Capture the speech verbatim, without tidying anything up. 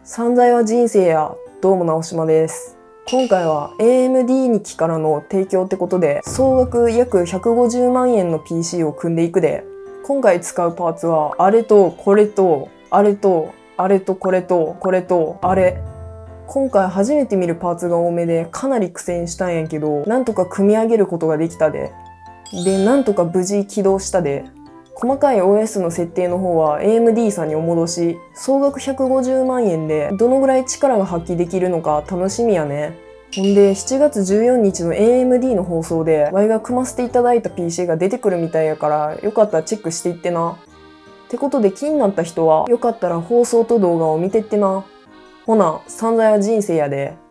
散財は人生や。どうも直島です。今回は エーエムディー に機からの提供ってことで、総額約ひゃくごじゅうまんえんの ピーシー を組んでいくで。今回使うパーツは、あれとこれと、あれと、あれとこれと、これと、あれ。今回初めて見るパーツが多めで、かなり苦戦したんやけど、なんとか組み上げることができたで。で、なんとか無事起動したで。細かい オーエス の設定の方は エーエムディー さんにお戻し、総額ひゃくごじゅうまんえんでどのぐらい力が発揮できるのか楽しみやね。ほんでしちがつじゅうよっかの エーエムディー の放送でワイが組ませていただいた ピーシー が出てくるみたいやから、よかったらチェックしていってな。ってことで気になった人はよかったら放送と動画を見てってな。ほな、散財は人生やで。